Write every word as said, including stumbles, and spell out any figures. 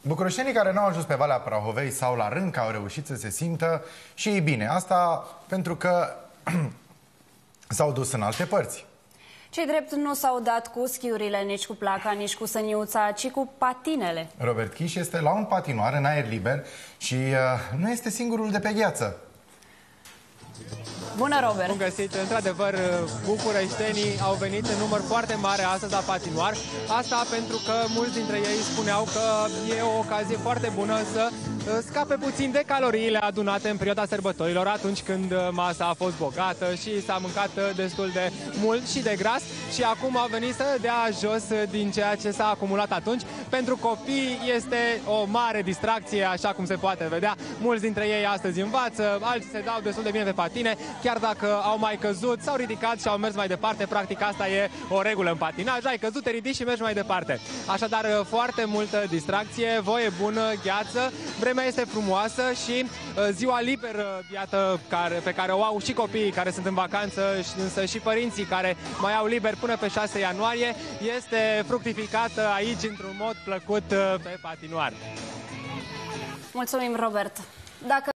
Bucureștenii care nu au ajuns pe Valea Prahovei sau la Rânca au reușit să se simtă și ei bine. Asta pentru că s-au dus în alte părți. Cei drept nu s-au dat cu schiurile, nici cu placa, nici cu săniuța, ci cu patinele. Robert Chiș este la un patinoar în aer liber și uh, nu este singurul de pe gheață. Bună, Robert! Bun găsit! Într-adevăr, bucureștenii au venit în număr foarte mare astăzi la patinoar. Asta pentru că mulți dintre ei spuneau că e o ocazie foarte bună să scape puțin de caloriile adunate în perioada sărbătorilor, atunci când masa a fost bogată și s-a mâncat destul de mult și de gras și acum a venit să dea jos din ceea ce s-a acumulat atunci. Pentru copii este o mare distracție, așa cum se poate vedea. Mulți dintre ei astăzi învață, alții se dau destul de bine pe patine, chiar dacă au mai căzut, s-au ridicat și au mers mai departe. Practic asta e o regulă în patinaj, ai căzut, te ridici și mergi mai departe. Așadar, foarte multă distracție, voie bună, gheață, vremea este frumoasă și ziua liberă, iată, care, pe care o au și copiii care sunt în vacanță, însă și părinții care mai au liber până pe șase ianuarie, este fructificată aici într-un mod plăcut pe patinoar. Mulțumim, Robert! Dacă